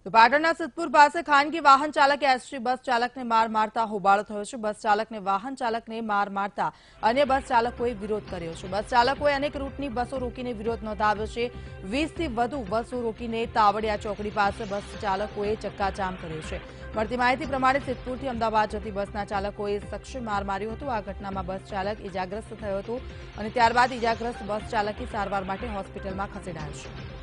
તો પાટણના સિદ્ધપુર પાસે ખાનગી વાહન ચાલકે એસટી બસ ચાલકને માર મારતા હોબાળો થયો છે। બસ ચાલકને વાહન ચાલકને માર મારતા અન્ય બસ ચાલકોએ વિરોધ કર્યો છે। બસ ચાલકોએ અનેક રૂટની બસો રોકીને વિરોધ નોંધાવ્યો છે। 20થી વધુ બસો રોકીને તાવડિયા ચોકડી પાસે બસ ચાલકોએ ચક્કાજામ કર્યો છે। મળતી માહિતી પ્રમાણે સિદ્ધપુરથી અમદાવાદ જતી બસના ચાલકોએ શખ્સે માર માર્યો હતો। આ ઘટનામાં બસ ચાલક ઇજાગ્રસ્ત થયો હતો અને ત્યારબાદ ઇજાગ્રસ્ત બસ ચાલકે સારવાર માટે હોસ્પિટલમાં ખસેડાયો છે।